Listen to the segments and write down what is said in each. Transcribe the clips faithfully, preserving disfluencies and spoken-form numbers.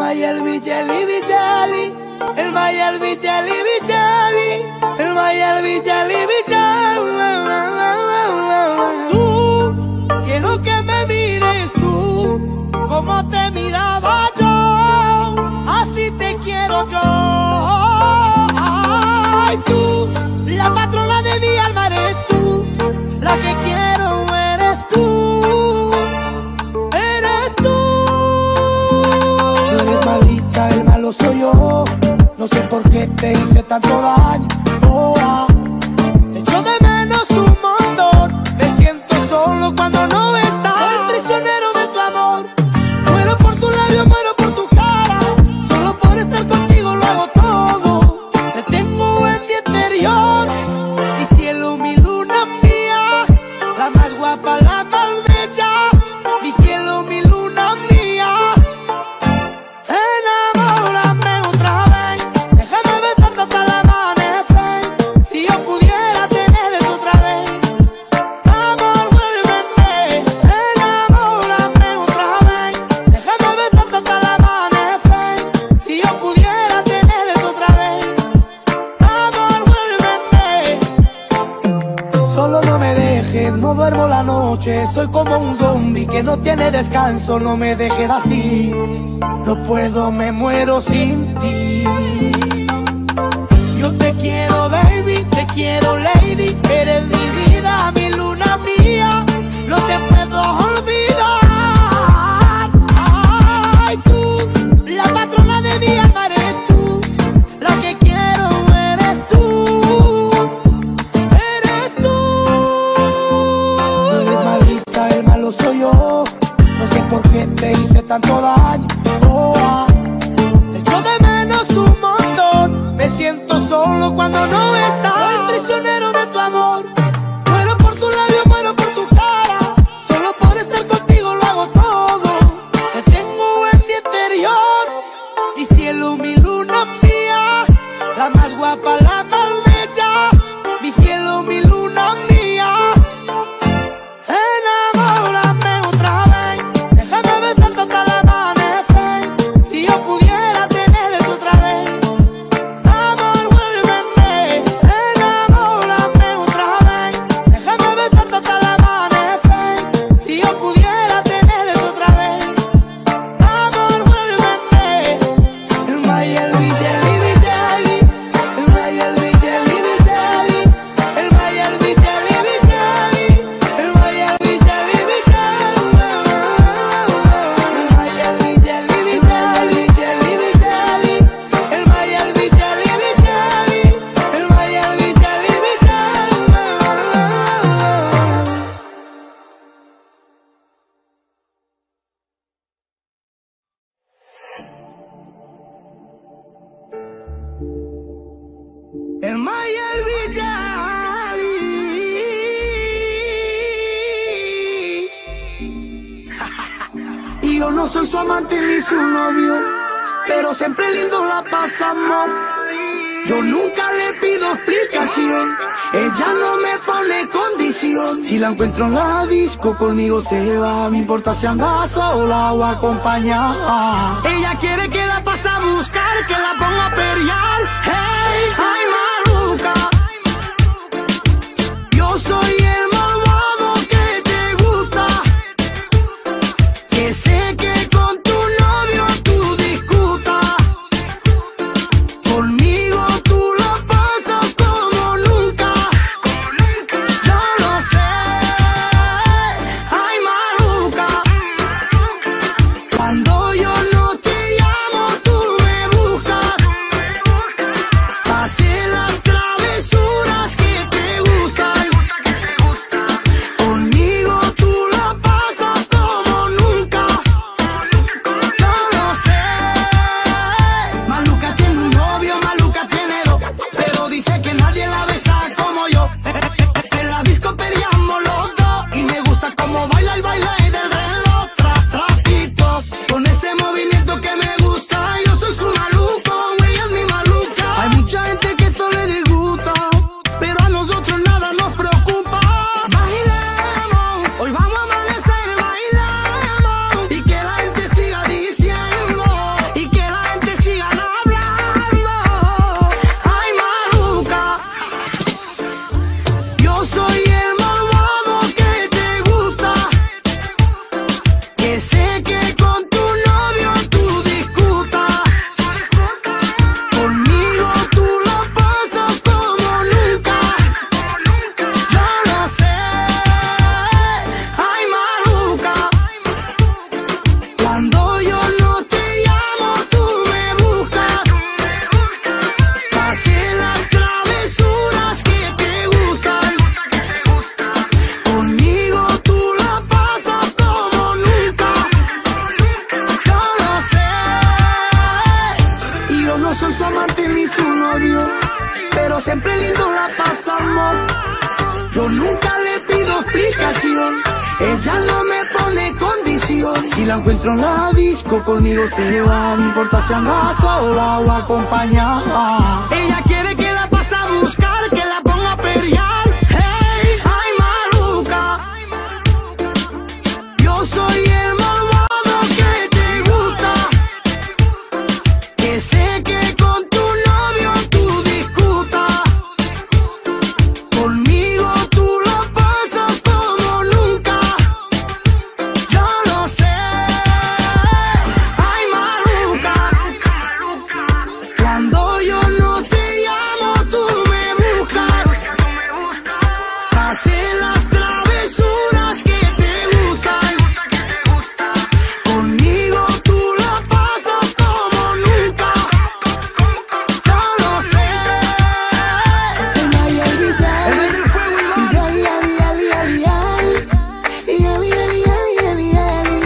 Mayel Jelly Jelly, el Mayel Jelly Jelly, el Mayel Jelly Jelly. Tú, quiero que me mires tú, como te miraba yo, así te quiero yo. Ay, tú, la patrona de mi alma eres tú, la que quiero eres tú, eres tú. Tú eres malita, el malo soy yo, no sé por qué te hice tanto daño. Oh, ah. Te echo de menos un montón, me siento solo cuando no estás. Soy prisionero de tu amor, muero por tu labio, muero por tu cara, solo por estar contigo lo hago todo. Te tengo en mi interior, mi cielo, mi luna mía, la más guapa, la más bella, mi cielo, mi luna mía. Enamórame otra vez, déjame besarte hasta el amanecer. Si yo pudiera tener eso otra vez, amor, vuélveme. Enamórame otra vez, déjame besarte hasta el amanecer. Si yo pudiera tener eso otra vez, amor, vuélveme. Solo no me dejes, no duermo la noche, soy como un zombie que no tiene descanso. No me dejes así, no puedo, me muero sin ti. Yo te quiero, baby, te quiero, lady, eres mi vida, mi luna mía, no te puedo olvidar. Ay, tú, la patrona de mi alma eres tú, la que quiero eres tú, eres tú. Tú eres maldita, el malo soy yo, no sé por qué te hice tanto daño. Oh, ah. Te echo de menos un montón, me siento solo cuando no estás. Soy prisionero de tu amor, muero por tu labio, muero por tu cara, solo por estar contigo lo hago todo. Te tengo en mi interior, mi cielo, mi luna mía, la más guapa, la más bella, mi cielo, mi luna mía. Enamórame otra vez, déjame besarte hasta el amanecer. Si yo pudiera tener eso otra vez, amor, vuélveme. Enamórame otra vez, déjame besarte hasta el amanecer. Si yo pudiera tener eso otra vez, amor, vuélveme. El Mayel Jelly Jelly, el Mayel Jelly Jelly, el Mayel Jelly Jelly, el Mayel Jelly Jelly, el Mayel Jelly Jelly, el Mayel Jelly Jelly, el Mayel Jelly Jelly. El Mayel Jelly. Y yo no soy su amante ni su novio, pero siempre lindo la pasamos. Yo nunca le pido explicación, ella no me pone condición. Si la encuentro en la disco conmigo se va, me importa si anda sola o acompañada. Ella quiere que la pase a buscar, que la ponga a pelear. Hey, ay, maluca, yo soy el malvado que te gusta, que sé que con tu novio tú discutas. Conmigo tú lo pasas como nunca, yo lo sé. Ay, maluca, cuando yo no te llamo tú me buscas. Pasé Ella no me pone condición. Si la encuentro en la disco, conmigo se va. No importa si anda sola o acompañada. Ella quiere que la pase a buscar, que la ponga a pelear. Hey, ay maluca, yo soy el malvado que te gusta. Que sé que con tu novio tú discutas. Conmigo tú lo pasas como nunca. Yo lo sé. Ay maluca, cuando yo no te llamo tú me buscas. Hacer las travesuras que te gustan. Conmigo tú lo pasas como nunca. Yo lo sé. El Miami Villay, el rey del fuego y bar. Ay, ay, ay, ay, ay. Y ay, ay, ay, ay, ay.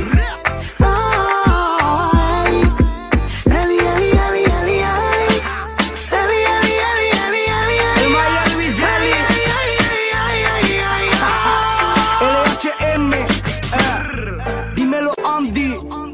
Ay. Ay, ay, ay, ay, ay. Ay, ay, ay, ay, ay, ay. El Miami Villay. Ay, ay, ay, ay, ay, ay. L H M, eh. Dímelo Andy.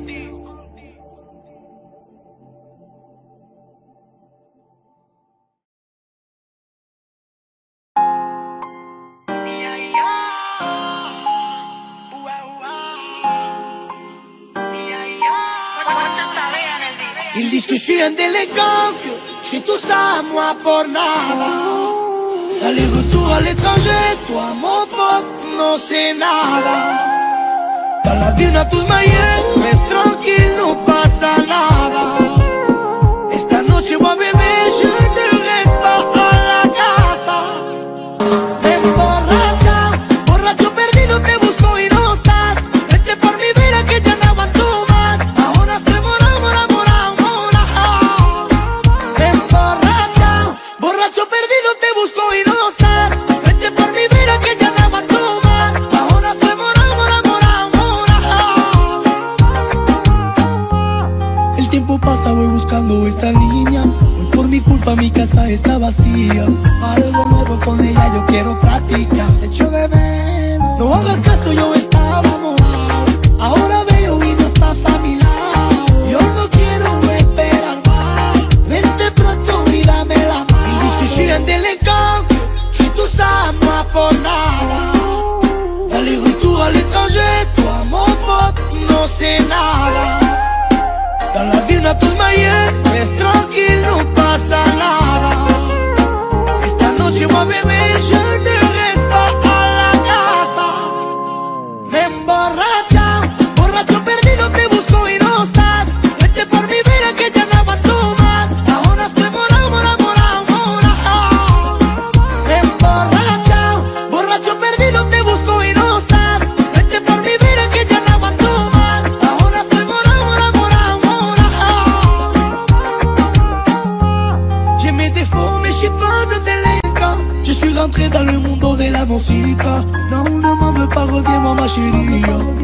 Ils disent que je suis un délinquant, que chez tout ça, moi pour nada. Aller-retour à l'étranger, toi mon pote, no c'est nada. Dans la vie on a tous maillets, reste tranquille, no pasa nada. Esta noche voy a beber, je ne reste pas à la casa. Me emborracha, borracho perdido, te busco y no estás. Vete por mi vida que ya no aguanto más. Ahora estoy morado, morado, morado, morado. Me emborracha, borracho perdido, te busco y no estás. Vete por mi vida que ya no aguanto más. Ahora estoy morado, morado, morado, morado. El tiempo pasa, voy buscando esta niña. Hoy por mi culpa mi casa está vacía. Algo nuevo con ella yo quiero practicar. Te echo de menos. No hagas caso, yo estaba morado. Ahora veo y no estás a mi lado. Yo no quiero esperar más. Vente pronto y dame la mano. Ils disent que je suis un délinquant, que chez tout ça, moi pour nada. Aller-retour à l'étranger, toi mon pote, no c'est nada. Dans la vie on a tous maillets, reste tranquille, no pasa nada. Esta noche voy a beber, je ne reste pas à la casa. Me emborracha, borracho perdido, te busco y no estás. Vete por mi vida que ya no aguanto más. Ahora estoy morado, morado, morado, morado. Me emborracha, borracho perdido, te busco y no estás. Vete por mi vida que ya no aguanto más. Ahora estoy morado, morado, morado, morado. J'ai mes défauts mais je suis pas de délinquant. Je suis rentré dans le mundo de la música. No, no m'en veux pas, reviens-moi ma chérie.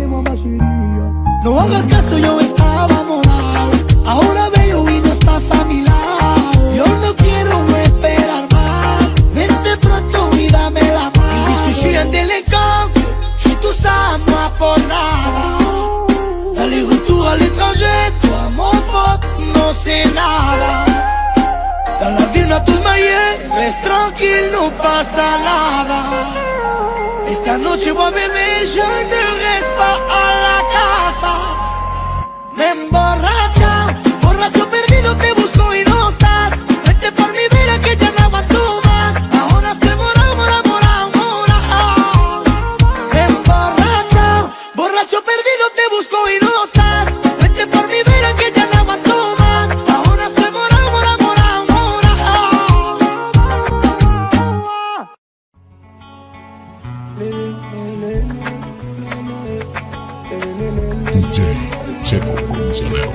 No hagas caso, yo estaba morado. Ahora veo y no estás a mi lado. Yo no quiero esperar más. Vente pronto y dame la mano. Ils disent que je suis un délinquant, que chez tout ça, moi pour nada. Aller-retour à l'étranger, toi mon pote, no c'est nada. Dans la vie on a tous maillets, reste tranquille, no pasa nada. Esta noche voy a beber, je ne reste pas à la casa. Me emborracha, borracho perdido, te busco y no estás. Vete por mi vida que ya no aguanto más. Ahora estoy morado, morado, morado, morado. Me emborracha, borracho perdido, te busco y no estás. Vete por mi vida que ya no aguanto más. Ahora estoy morado, morado, morado, morado. D J Checo Gonzalez.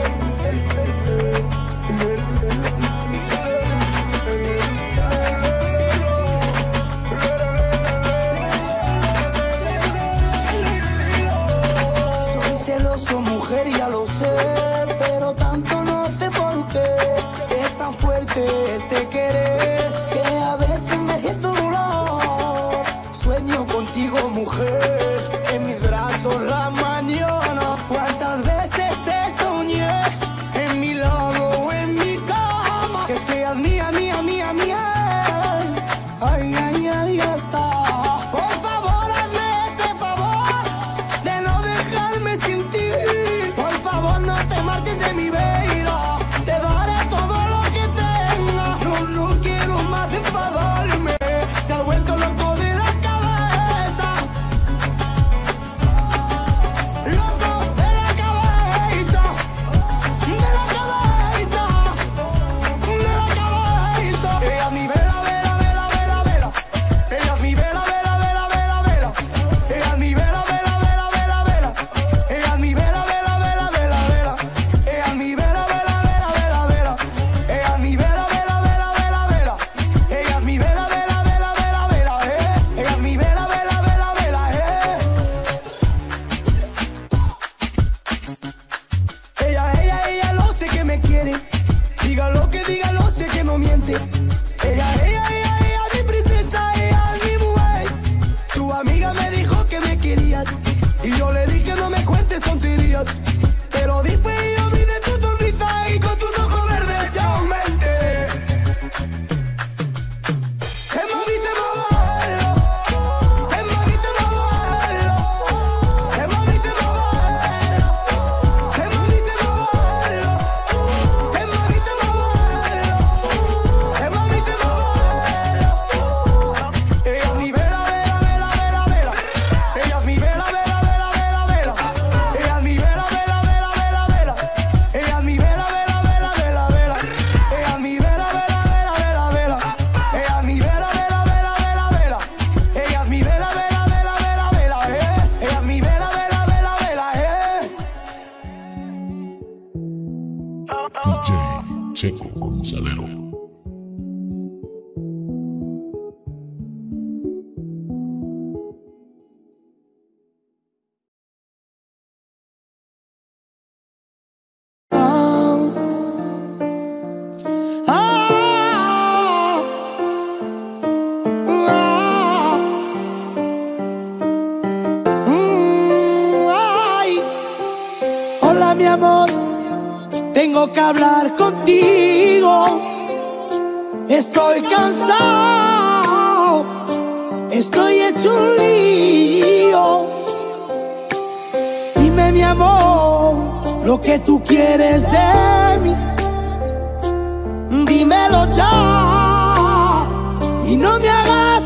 Soy celoso, mujer, ya lo sé, pero tanto no sé por qué. Es tan fuerte este querer que a veces me siento dolor. Sueño contigo, mujer, en Y yo le dije no me cuentes tonterías, pero después yo vi de tu sonrisa y con tus ojos verdes ya aumenté. Que mami te bailo, que mami te bailo, que mami te bailo, que mami te bailo, que mami te bailo, que mami te bailo. Ella es mi vela, vela, vela, vela, vela. Ella es mi vela, vela, vela, vela, vela. Ella es mi vela, vela, vela, vela, vela. Ella es mi vela, vela, vela, vela, vela. Ella es mi vela, vela, vela, vela, vela. Ella es mi vela, vela, vela, vela, vela. Ella es mi vela, vela, vela, vela, vela, eh. Ella es mi vela, vela, vela, vela, eh. D J Checo Gonzalero. Hola mi amor, tengo que hablar contigo. Estoy cansado, estoy hecho un lío. Dime mi amor, lo que tú quieres de mí. Dímelo ya y no me hagas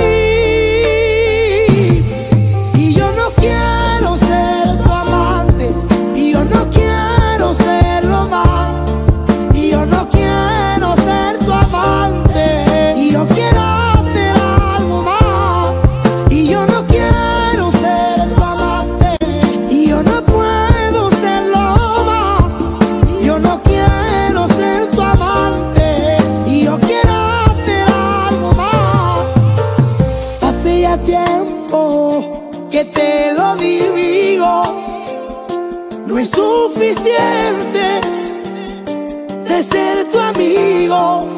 sufrir. Y yo no quiero ser tu amante, y yo no quiero serlo más, y yo no quiero ser tu amante, y yo quiero hacer algo más. Y yo no quiero ser tu amante, y yo no puedo serlo más. Yo no quiero ser tu amante, y yo quiero hacer algo más. Hace ya tiempo que te lo digo, no es suficiente de ser tu amigo.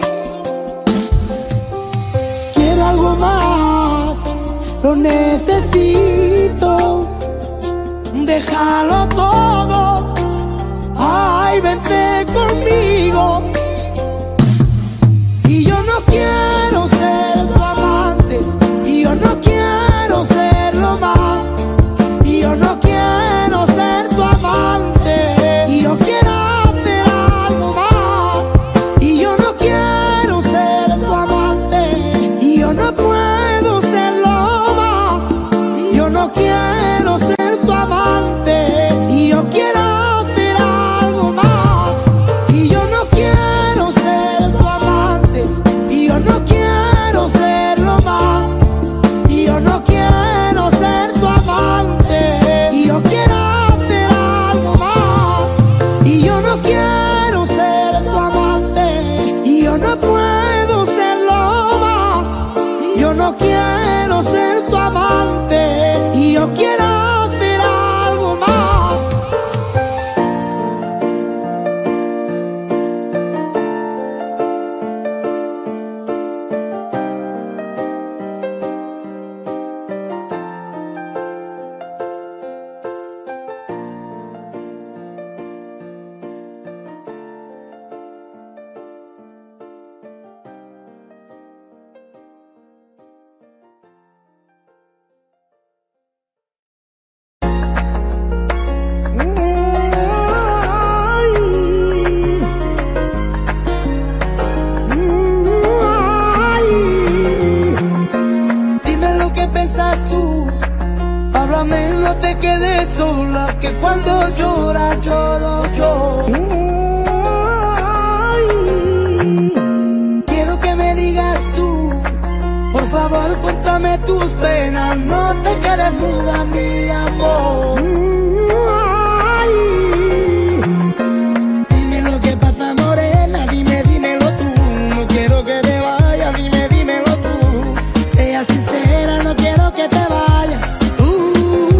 Quiero algo más, lo necesito. Déjalo todo, ay, vente conmigo. Y yo no quiero ser tu amante, y yo no quiero serlo más, y yo no quiero ser tu amante, y yo quiero hacer algo más. Y yo no quiero ser tu amante, y yo no puedo serlo más. Yo no quiero ser tu amante, y yo quiero hacer algo más. Y yo no quiero ser tu amante, y yo no quiero serlo más. Y yo no quiero ser tu amante, y yo quiero hacer algo más. Y yo no quiero ser tu amante, y yo no puedo serlo más. Yo no quiero ser tu amante, y yo quiero hacer algo más. Dime lo que pensas tú, háblame, no te quedes sola, que cuando lloras lloro yo. Quiero que me digas tú, por favor cuéntame tus penas, no te quedes muda mi amor. Dime lo que pasa morena, dime, dímelo tú, no quiero que te vayas, dime, dímelo tú. Sea sincera, no quiero que te vayas. Uh,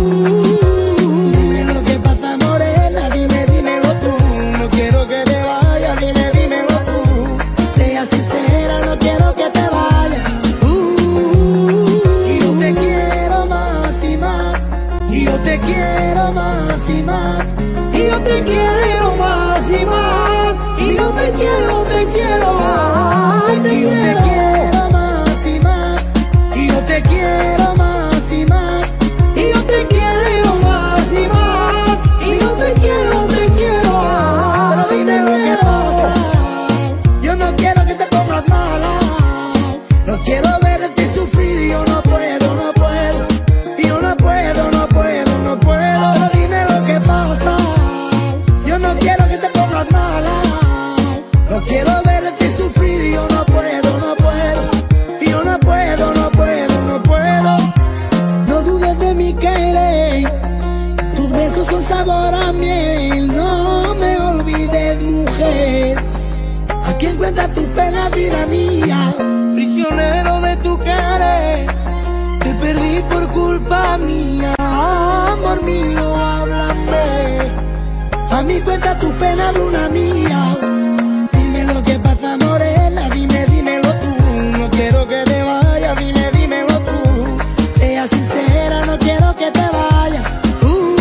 dime lo que pasa morena, dime, dímelo tú, no quiero que te vayas, dime, dímelo tú. Sea sincera, no quiero que te vayas. Uh, y yo te quiero más y más, y te quiero más y más, y yo te quiero más y más, y yo te quiero, te quiero más, y yo te quiero más y más, y yo te quiero más y más, y yo te quiero más y más, y yo te quiero, te quiero más. Pero dime lo que pasa, yo no quiero que te pongas mala, no quiero verte sufrir y yo no puedo, no puedo, y yo no puedo, no puedo, no puedo. Pero dime lo que pasa, yo no quiero que te pongas mala, no quiero verte sufrir y yo no puedo, no puedo, y yo no puedo, no puedo, no puedo. No dudes de mi querer, tus besos son sabor a miel, no me olvides, mujer. Aquí encuentras tus penas, vida mía, prisionero de tu querer. Te perdí por culpa mía, amor mío, háblame. A mí cuenta tus penas, luna mía. Dime lo que pasa, morena, dime, dímelo tú. No quiero que te vayas, dime, dímelo tú. Sea sincera, no quiero que te vayas. Uh,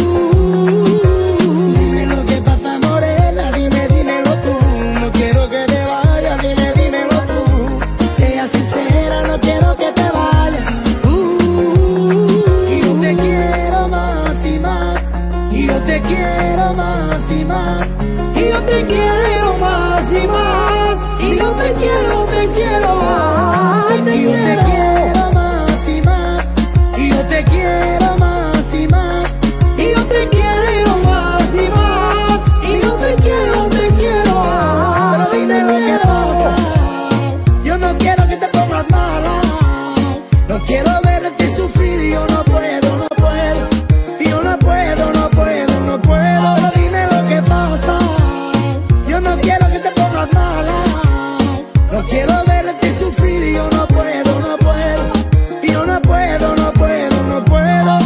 dime lo que pasa, morena, dime, dímelo tú. No quiero que te vayas, dime, dímelo tú. Sea sincera, no quiero que te vayas. Uh, y yo te quiero más y más, y yo te quiero más y más, y yo te quiero más y más, y yo te quiero, te quiero más, y yo te quiero más y más, y yo te quiero más y más, y yo te quiero más y más, y yo te quiero, te quiero más. Pero dime lo que pasa, yo no quiero que te pongas mala, no quiero verte sufrir y yo no puedo, no puedo, y yo no puedo, no puedo, no puedo. Pero dime lo que pasa, yo no quiero que te pongas mala, no quiero verte sufrir y yo no puedo, no puedo, y yo no puedo, no puedo, no puedo.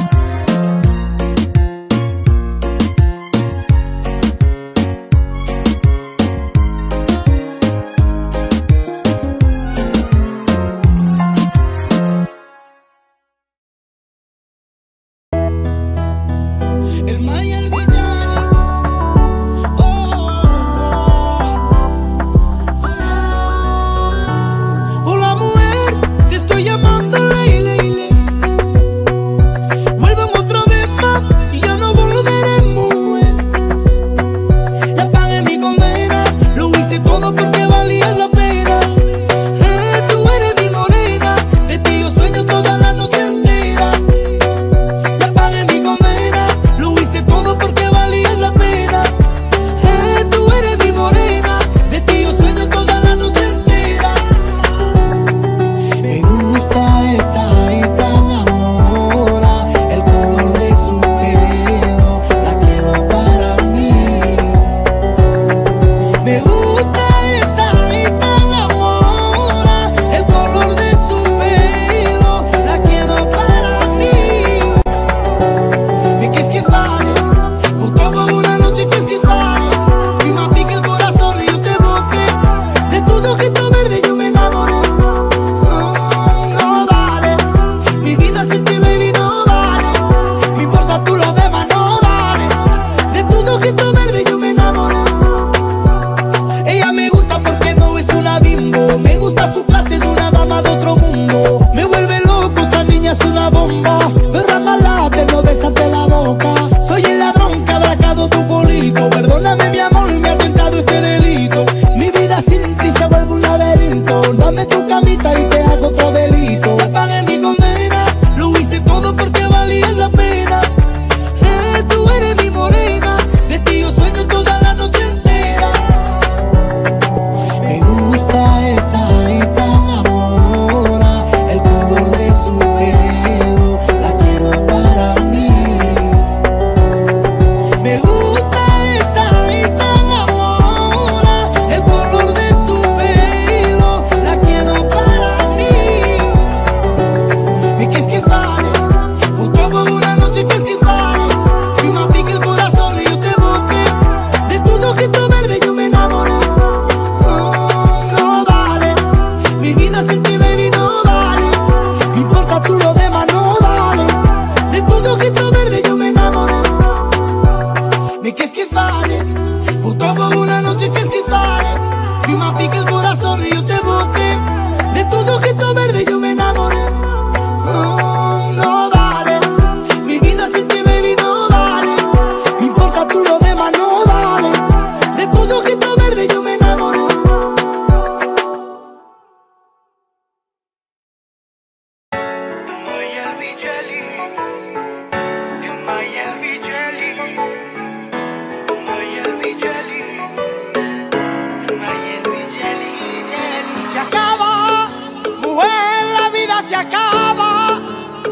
El Maya, el villano, oh, oh, oh. Hola mujer, te estoy llamando, Leile, Leile. Vuelvan otra vez más y ya no volveremos, mujer. Ya pagué mi condena, lo hice todo porque valía la pena. Eh, tú eres mi morena, de ti yo sueño toda la noche entera. Ya pagué mi condena, lo hice todo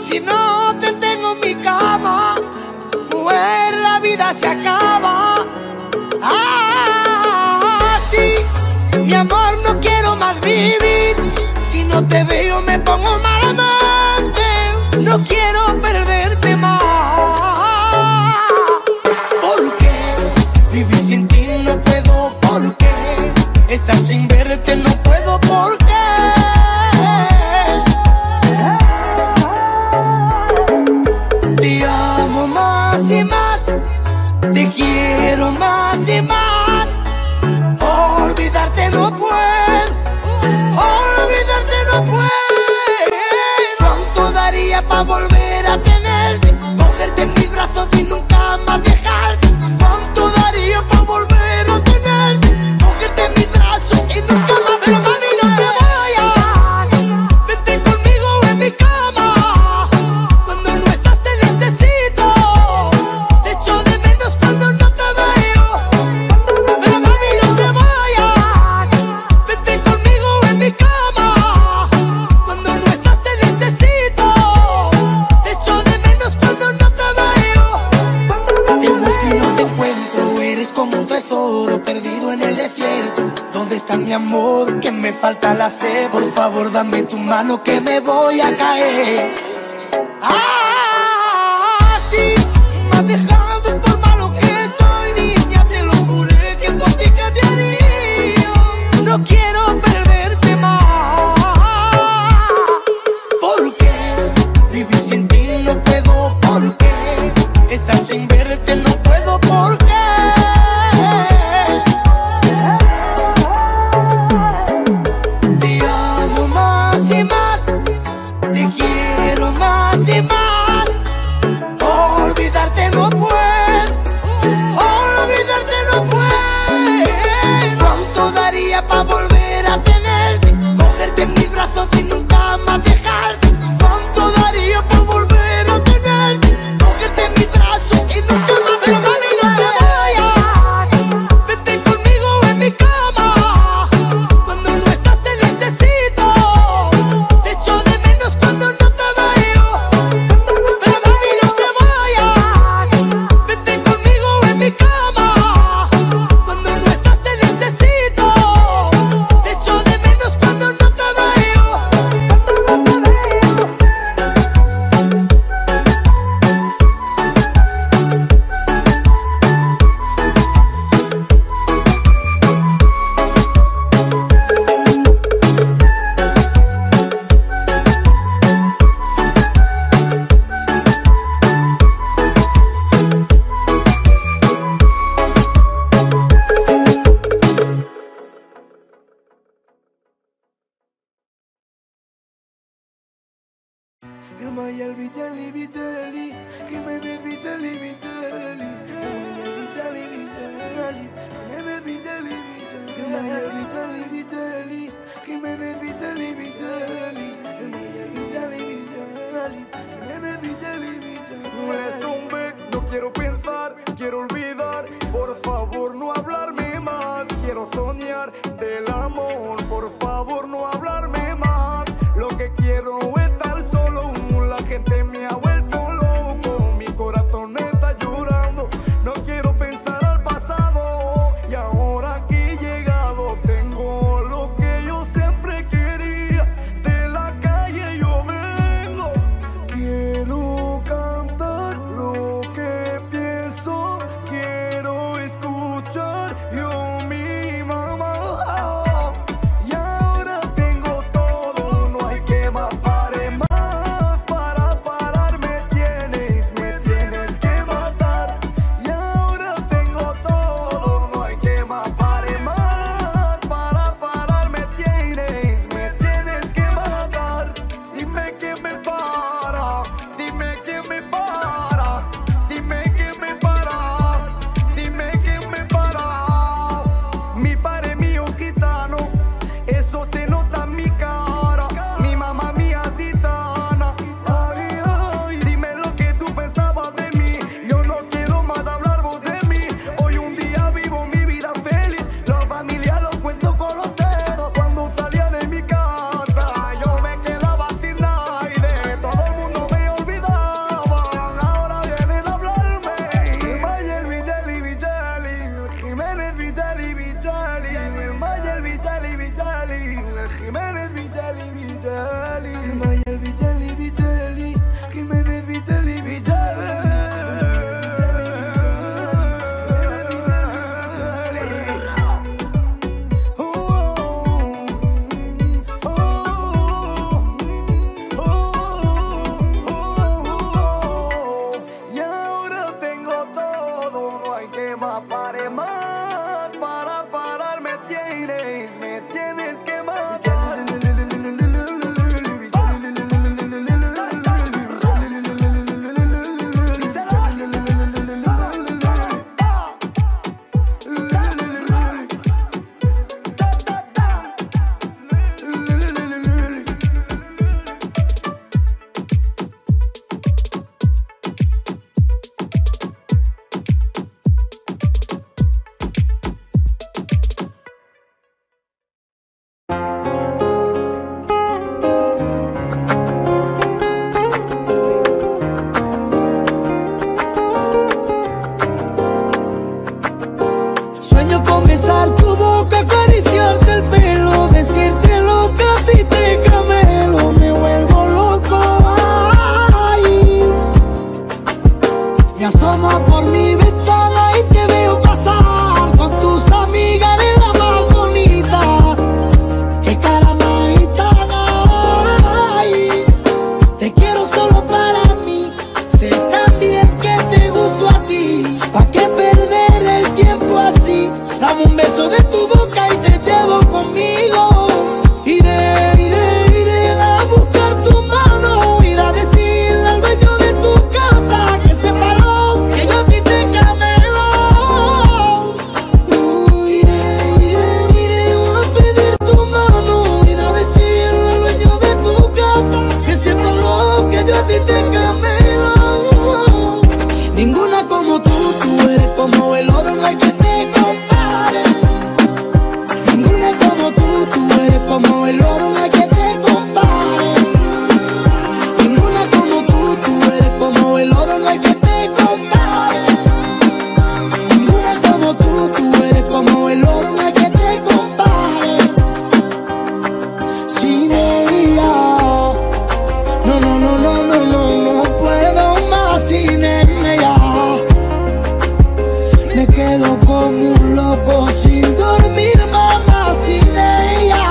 Si no te tengo en mi cama, mujer, la vida se acaba. Ah, sí, mi amor, no quiero más vivir. Si no te veo me pongo malamente. No quiero perderte más. ¿Por qué vivir sin ti no puedo? ¿Por qué estar sin verte no puedo? ¿Por qué? Te amo más y más, te quiero más y más. Olvidarte no puedo, olvidarte no puedo. ¿Cuánto daría pa' volver a tenerte? Cogerte en mis brazos y nunca más dejarte. ¿Cuánto daría pa' volver a tenerte? Cogerte en mis brazos y nunca más. Pero mami, no te vayas, vente conmigo en mi cama. Cuando no estás te necesito, te echo de menos cuando no te veo. Pero mami, no te vayas, vente conmigo en mi cama. Cuando no estás te necesito, te echo de menos cuando no te veo. Te busco y no te encuentro, eres como un tesoro perdido en el desierto. ¿Dónde está mi amor? Que me falta la sed. Por favor, dame tu mano que me voy a caer. Ah, sí, me has dejado por malo que soy, niña. Te lo juré que por ti cambiaría. No quiero perderte más. ¿Por qué vivir sin ti no puedo? ¿Por qué estar sin verte no puedo? ¿Por qué? Te amo más y más, te quiero más y más. Olvidarte no puedo, olvidarte no puedo. ¿Cuánto daría pa' volver a tenerte? Cogerte en mis brazos y nunca más dejarte. ¿Cuánto daría pa' volver a tenerte? Cogerte en mis brazos y nunca más. Pero mami, no te vayas, vente conmigo en mi cama. Cuando no estás te necesito, te echo de menos cuando no te veo. Pero mami, no te vayas, vente conmigo en mi cama. Cuando no estás te necesito, te echo de menos cuando no te veo. Mayel Vitelli, Vitelli, Jiménez Vitelli, Vitelli, Mayel Vitelli, Vitelli, Jiménez Vitelli, Vitelli, Mayel Vitelli, Vitelli, Jiménez Vitelli, Vitelli, Mayel Vitelli, Vitelli, Jiménez Vitelli, Vitelli. No eres hombre, no quiero pensar, quiero olvidar. Por favor, no hablarme más. Quiero soñar del amor. Por favor, no hablarme más. Lo que quiero es estar solo. La gente me ha vuelto loco. Mi corazón está llorando. No quiero pensar al pasado. Y ahora aquí he llegado, tengo lo que yo siempre quería. De la calle yo vengo. Quiero cantar lo que pienso. Quiero escuchar yo mi mamá. Y ahora besar tu boca, acariciarte el pelo, decirte lo que a ti te camelo. Me vuelvo loco, ay. Me asomo por mi ventana y te veo pasar con tus amigas, eres la más bonita. Qué cara más gitana, ay. Te quiero solo para mí, sé también que te gusto a ti. ¿Pa' qué perder el tiempo así? Dame un beso de tu boca y te llevo conmigo. Iré, iré, iré a buscar tu mano, ir a decirle al dueño de tu casa que se paró, que yo a ti te camelo. Uh, iré, iré, iré a pedir tu mano, ir a decirle al dueño de tu casa que se paró, que yo a ti te camelo. Ninguna como tú, tú eres como el oro, no hay que te compare. Ninguna como tú, tú eres como el oro, no hay que te compare. Ninguna como tú, tú eres como el oro, no hay que te compare. Ninguna como tú, tú eres como el oro, no hay que te compare. Sin ella, no, no, no, no, no, no, no puedo más sin ella. Me quedo como un loco sin dormir, mamá, sin ella.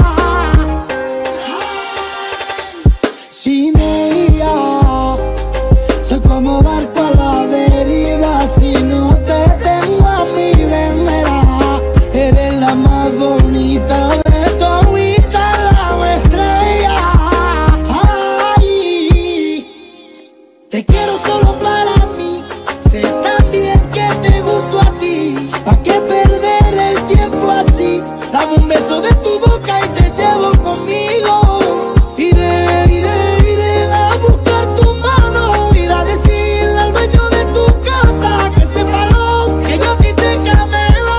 Sin ella, soy como barco a la deriva. Si no te tengo a mí, ven, verá, eres la más bonita de todita la estrella. Ay, te quiero solo para mí, sé también que te gusto a ti. ¿Pa' qué perder el tiempo así? Dame un beso de tu boca y te llevo conmigo. Iré, iré, iré a buscar tu mano, ir a decirle al dueño de tu casa que se paró, que yo a ti te camelo.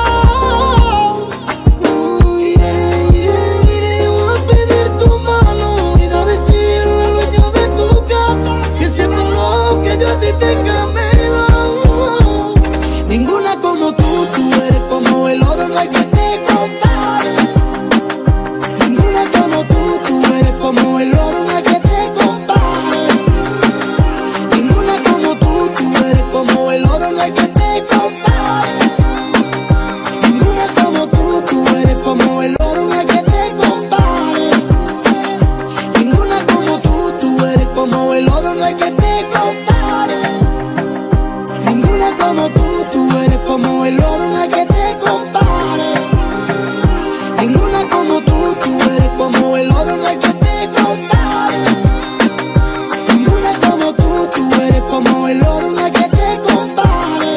Uh, iré, iré, iré a pedir tu mano, ir a decirle al dueño de tu casa que se paró, que yo a ti te camelo. Ninguna como tú, tú eres como el oro, no hay que te compare. Ninguna como tú, tú eres como el oro, no hay que te compare. Ninguna como tú, tú eres como el oro, no hay que te compare. Ninguna como tú, tú eres como el oro, no hay que te compare. Ninguna como tú, tú eres como el oro, no hay que te compare. Ninguna como tú, tú eres como el oro, no hay que te compare. Ninguna como tú, tú eres como el oro, no hay que te compare. Ninguna como tú, tú eres como el oro, no hay que te compare.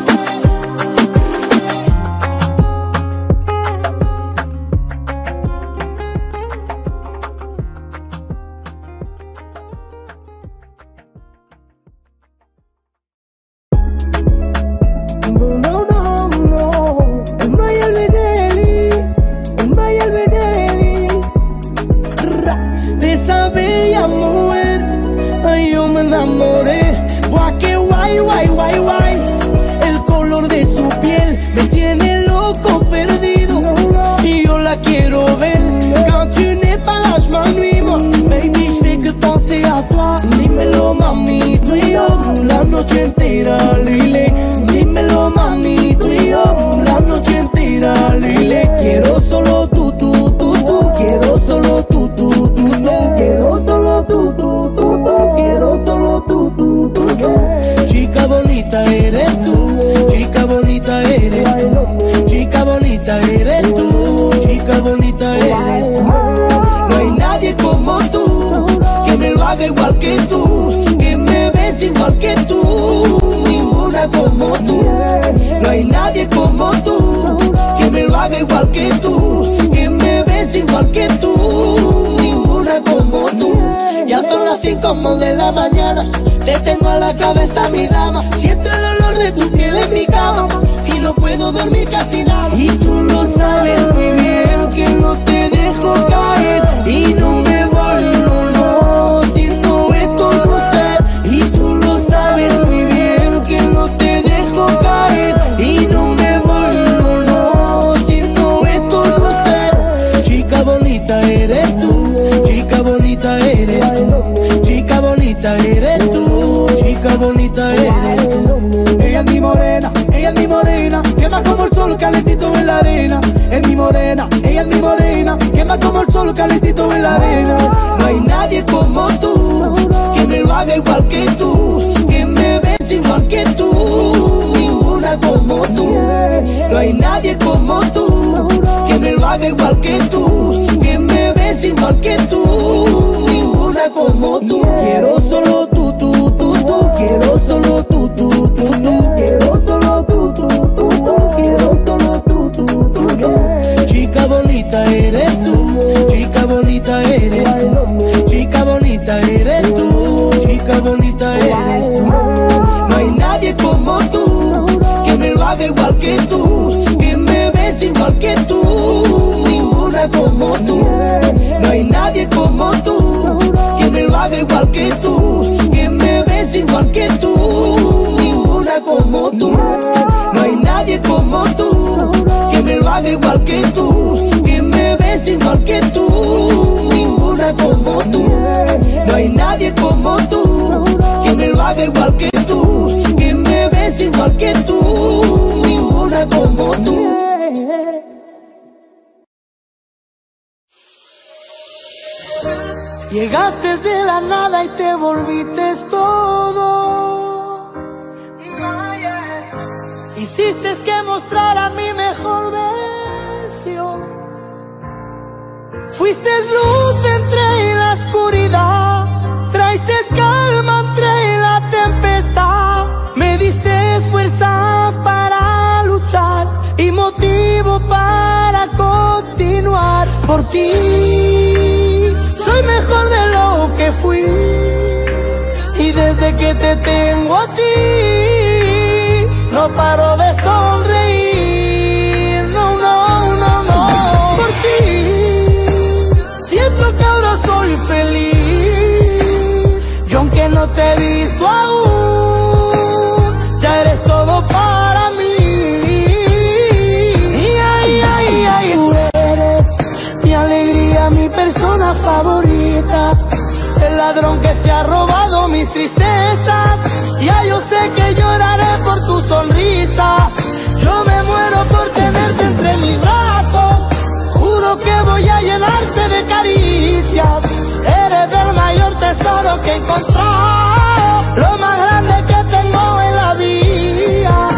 No, no, no, Maya Albedeli, Maya Albedeli. De esa bella mujer, ay, yo me enamoré. Buah, que guay, guay, guay, guay. El color de su piel me tiene loco, perdido, y yo la quiero ver. Quand tu n'es pas là, je m'ennuie, moi. Baby, je fais que penser à toi. Dímelo, mami, tú y yo, la noche entera, Lile. Dímelo, mami, tú y yo, la noche entera, Lile. Quiero solo tú, tú, tú, tú. Quiero solo tú, tú, tú, tú. Quiero solo tú, tú, tú, tú. Quiero solo tú, tú, tú, tú. Chica bonita eres tú, chica bonita eres tú. Chica bonita eres tú, chica bonita eres tú. No hay nadie como tú, que me lo haga igual que tú, que me ves igual que tú. Ninguna como tú, no hay nadie como tú, que me lo haga igual que tú, que me ves igual que tú. Ninguna como tú. Ya son las cinco de la mañana, te tengo a la cabeza, mi dama. Siento el olor de tu piel en mi cama y no puedo dormir casi nada. Y tú lo sabes muy bien que no te dejo caer y no me voy, no, no, si no esto no sé. Y tú lo sabes muy bien que no te dejo caer y no me voy, no, no, si ella es mi morena, quema como el sol calentito en la arena. Es mi morena, ella es mi morena, quema como el sol calentito en la arena. No hay nadie como tú, que me lo haga igual que tú, que me bese igual que tú, ninguna como tú. No hay nadie como tú, que me lo haga igual que tú, que me bese igual que tú, ninguna como tú. Quiero solo tú, tú, tú, tú, quiero solo tú, tú, tú, tú. Quiero solo tú, tú, tú, tú, quiero solo tú, tú, tú, tú. Chica bonita eres tú, chica bonita eres tú, chica bonita eres tú, chica bonita eres tú. No hay nadie como tú, que me lo haga igual que tú, que me bese igual que tú, ninguna como tú. No hay nadie como tú, que me lo haga igual que tú, que me bese igual que tú, ninguna como tú. No hay nadie como tú, que me lo haga igual que tú, que me bese igual que tú, ninguna como tú. No hay nadie como tú, que me lo haga igual que tú, que me bese igual que tú, ninguna como tú. Llegaste de la nada y te volviste todo. Hiciste que mostrara mi mejor versión. Fuiste luz entre la oscuridad, traiste calma entre la tempestad. Me diste fuerza para luchar y motivo para continuar. Por ti soy mejor de lo que fui, y desde que te tengo a ti no paro de sonreír. No, no, no, no. Por ti siento que ahora soy feliz, y aunque no te he visto aún, ya eres todo para mí. Y ay, ay, ay, tú eres mi alegría, mi persona favorita, el ladrón que se ha robado mis tristezas. Ya yo sé que lloraré por tu sonrisa, yo me muero por tenerte entre mis brazos. Juro que voy a llenarte de caricias, eres el mayor tesoro que he encontrado, lo más grande que tengo en la vida.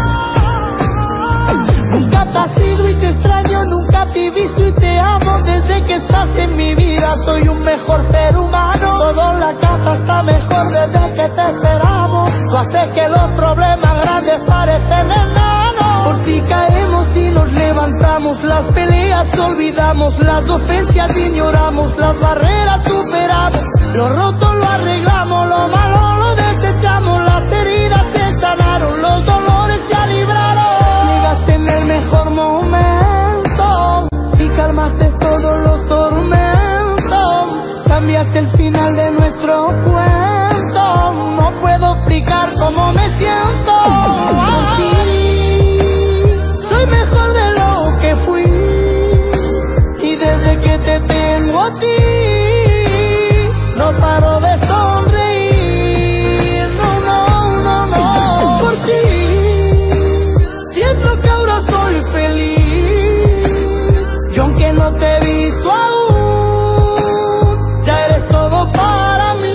Nunca te has ido y te extraño, nunca te he visto y te amo. Desde que estás en mi vida soy un mejor ser humano. Todo en la casa está mejor desde que te esperamos. Tú haces que los problemas grandes parecen enanos. Por ti caemos y nos levantamos, las peleas olvidamos, las ofensas ignoramos, las barreras superamos. Lo roto lo arreglamos, lo malo lo desechamos, las heridas se sanaron, los dolores se libraron. Llegaste en el mejor momento y calmaste todos los tormentos. Cambiaste el final de nuestro cuento, no puedo explicar cómo me siento. Por ti soy mejor de lo que fui, y desde que te tengo a ti no paro de sonreír. No, no, no, no. Por ti siento que ahora soy feliz, y aunque no te he visto aún, ya eres todo para mí.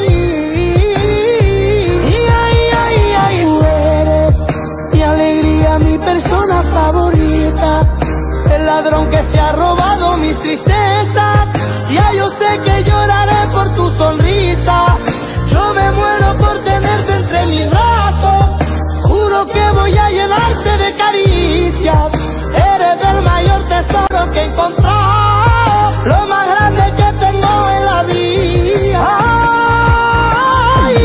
Y ay, ay, ay, tú eres mi alegría, mi persona favorita, el ladrón que se ha robado mis tristezas. Ya yo sé que lloraré por tu sonrisa, yo me muero por tenerte entre mis brazos. Juro que voy a llenarte de caricias, eres el mayor tesoro que he encontrado, lo más grande que tengo en la vida. Ay.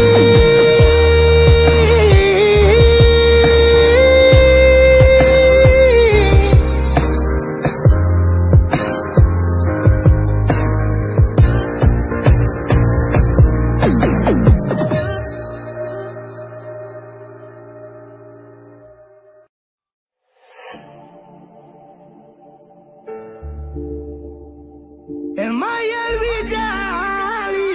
El Maya, el Villali.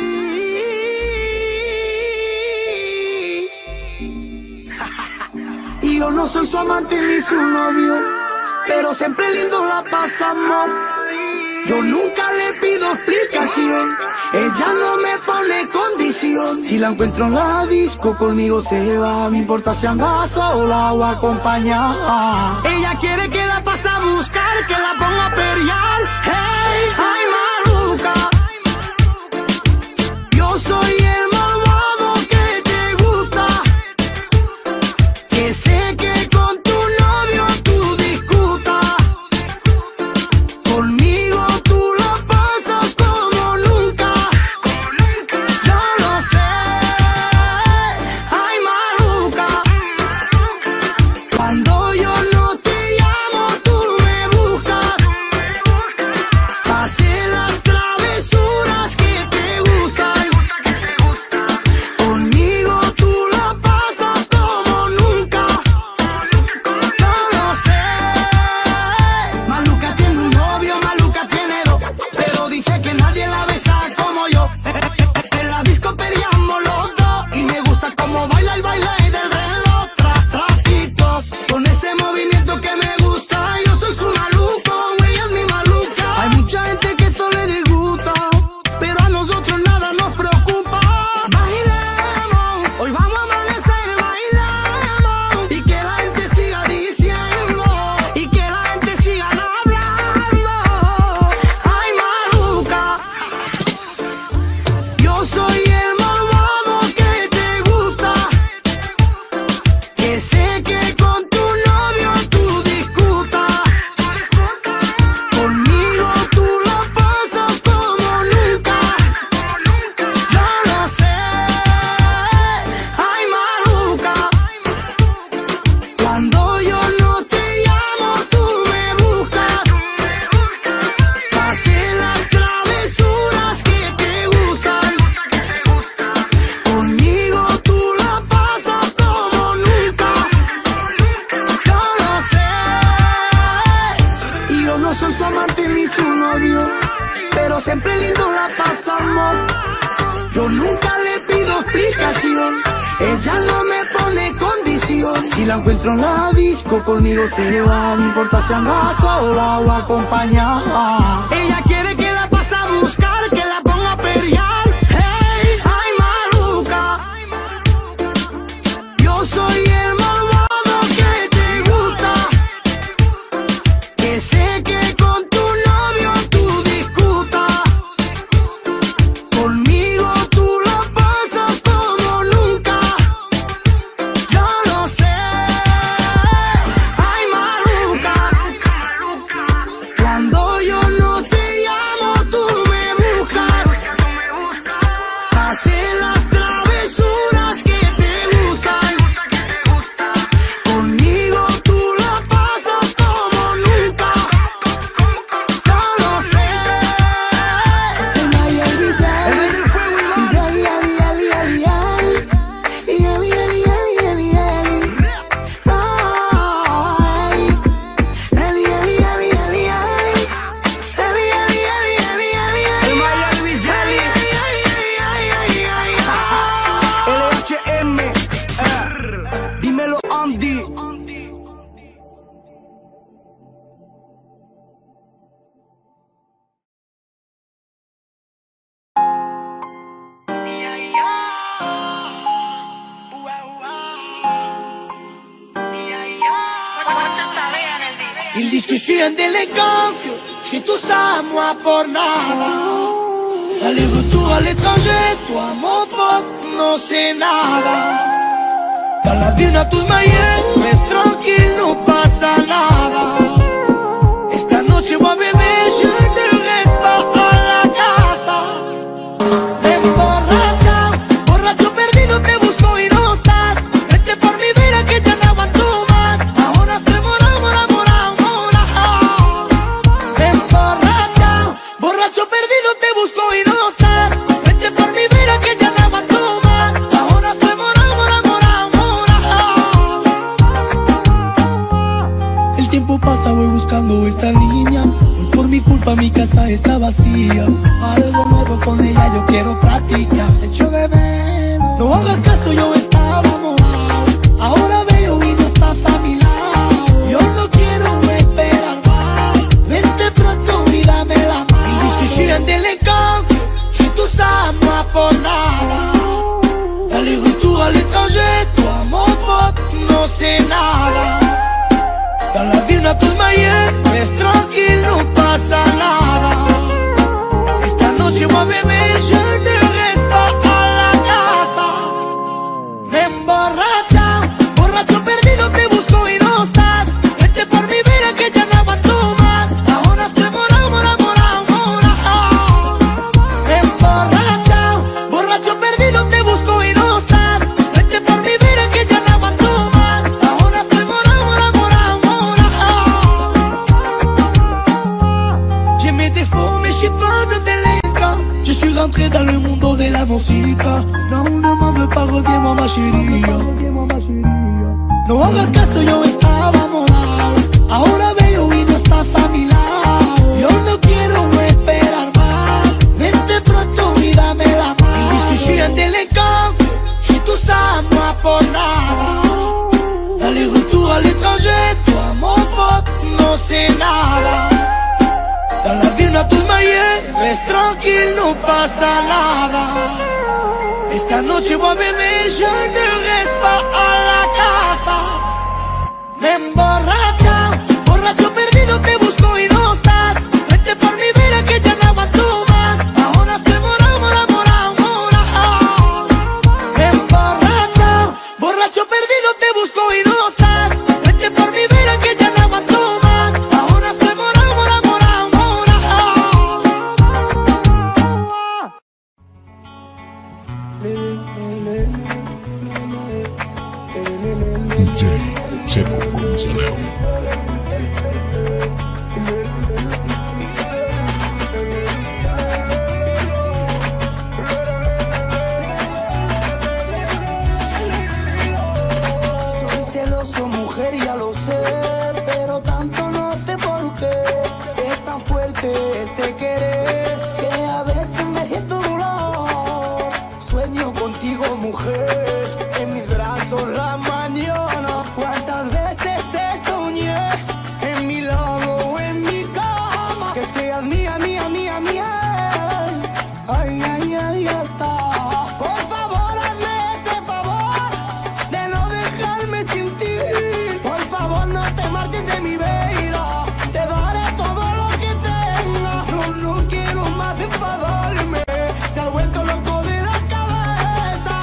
Y yo no no soy su amante ni su novio, pero siempre lindo la pasamos. Yo nunca le pido explicación, ella no me pone condición. Si la encuentro en la disco, conmigo se va, no importa si anda sola o acompañada. Ella quiere que la pase a buscar, que la ponga a pelear. Hey, ay, maluca, yo soy el malvado que te gusta, que sé que con tu novio tú discutas. Conmigo yo nunca le pido explicación, ella no me pone condición. Si la encuentro en la disco, conmigo se va, no importa si anda sola o acompañada. Ella quiere que la pase a buscar, que la ponga a pelear. Hey, ay, maluca, yo soy el malvado que te gusta, que sé que con tu novio tú discutas. Conmigo tú la pasas como nunca, yo lo sé. Ay, maluca, cuando yo no te llamo tú me buscas, hacer las travesuras que te gustan. Conmigo tú la pasas como nunca, yo lo sé. Dímelo, Andy. Ils disent que je suis un délinquant, que chez tout ça, moi pour nada. Aller-retour à l'étranger, toi mon pote, no c'est nada. Dans la vie on a tous maillets, reste tranquille, no pasa nada. Esta noche voy a beber, je ne reste pas à la casa. Emborrachao, borracho perdido, te busco y no estás. Vete por mi vida que ya no aguanto más. Ahora estoy morado, morado, morado, morado. Emborrachao, borracho perdido, te busco y no estás. Vete por mi vida que ya no aguanto más. Ahora estoy morado, morado, morado, morado. El tiempo pasa, voy buscando esta niña. Hoy por mi culpa mi casa está vacía. Algo nuevo con ella yo quiero practicar. Echo de menos, no hagas caso, yo estaba morado. Ahora veo y no estás a mi lado. una turma y es tranquilo, no pasa nada. Esta noche voy a beber, je ne reste pas a la casa. Me he emborrachado, borracho perdido, te busco y no estás. Vete por mi vida que ya no aguanto más. Ahora estoy morado, morado, morado, morado. Me he emborrachado, borracho perdido, te busco y no estás. Vete por mi vida que ya no aguanto más. Ahora estoy morado, morado, morado, morado. J'ai mes défauts mais je suis pas de délinquant. Je suis rentré dans le mundo de la música. No, no me veux pas, reviens-moi ma chérie. No hagas caso, yo estaba morado. Ahora veo y no estás a mi lado. Yo no quiero esperar más. Vente pronto y dame la mano. Ils disent que je suis un délinquant, j'ai tout ça à moi pour nada. Aller-retour à l'étranger, toi mon pote, no sé nada. Dans la vie una turma y es tranquilo, no pasa nada. Esta noche voy a beber, je ne reste pas a la casa. Me he emborrachado, borracho perdido, te busco y no estás. Vete por mi vida que ya no aguanto más. Ahora estoy morado, morado, morado, morado. Me he emborrachado, borracho perdido, te busco y no estás. Vete por mi vida que ya no aguanto más. Ahora estoy morado, morado, morado, morado. D J Checo Gonzalero. Soy celoso, mujer, ya lo sé, pero tanto no sé por qué. Es tan fuerte este querer que a veces me siento dolor. Sueño contigo, mujer, en mis brazos la mañana. Cuántas veces te soñé, en mi lado o en mi cama. Que seas mía, mía, mía, mía. Ay, ay, ay, ya está. Por favor, hazme este favor de no dejarme sin ti. Por favor, no te marches de mi vida. Te daré todo lo que tenga. No, no quiero más enfadarme. Te has vuelto loco de la cabeza.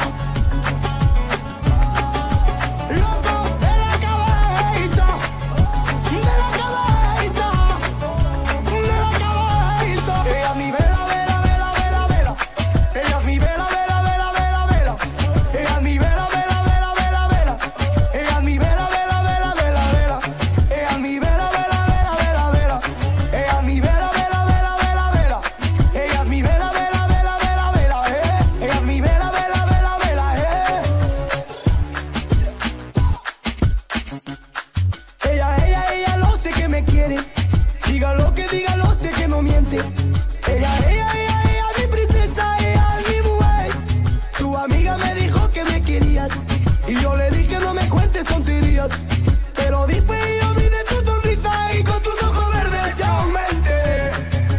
Loco de la cabeza. De la cabeza. De la cabeza. Ella es mi vela, vela, vela, vela, vela. Ella es mi vela, vela, vela, vela, vela. Ella es mi vela, vela, vela, vela, vela. Ella es mi vela, vela, vela, vela, vela. Ella es mi vela, vela, vela, vela, vela. Ella es mi vela, vela, vela, vela, vela. Ella es mi vela, vela, vela, vela, vela, eh. Ella es mi vela, vela, vela, vela, eh. Ella, ella, ella lo sé que me quiere. Diga lo que diga, lo sé que no miente. Ella, ella, ella, ella es mi princesa, ella es mi mujer. Tu amiga me dijo que me querías y yo le dije no me cuentes tonterías. Pero después yo vi de tu sonrisa y con tus ojos verdes ya aumenté.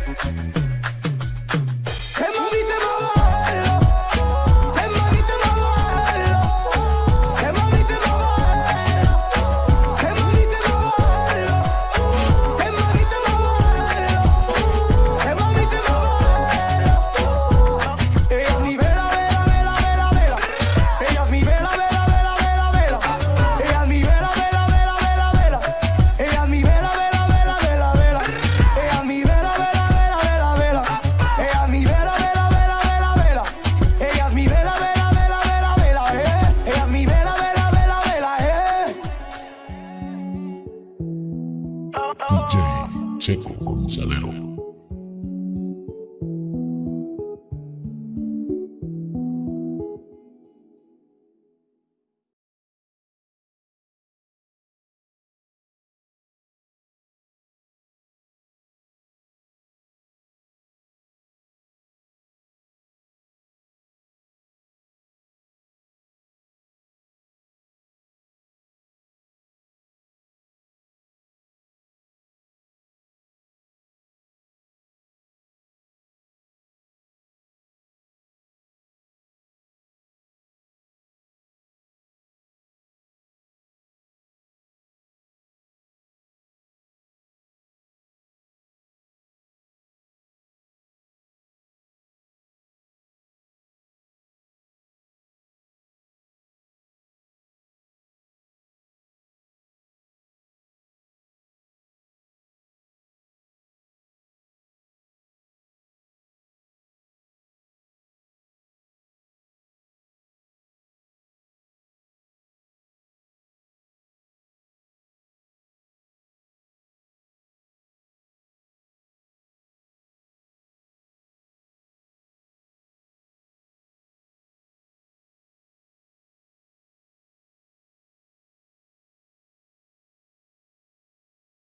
Que mami te muero, que mami te muero, que mami te muero, que mami te muero, que mami te muero, que mami te muero. Ella es mi vela, vela, vela, vela, vela. Ella es mi vela, vela, vela, vela, vela. Ella es mi vela, vela, vela, vela, vela. Ella es mi vela, vela, vela, vela, vela. Ella es mi vela, vela, vela, vela, vela. Ella es mi vela, vela, vela, vela, vela. Ella es mi vela, vela, vela, vela, vela, eh. Ella es mi vela, vela, vela, vela, eh. D J Checo Gonzalero.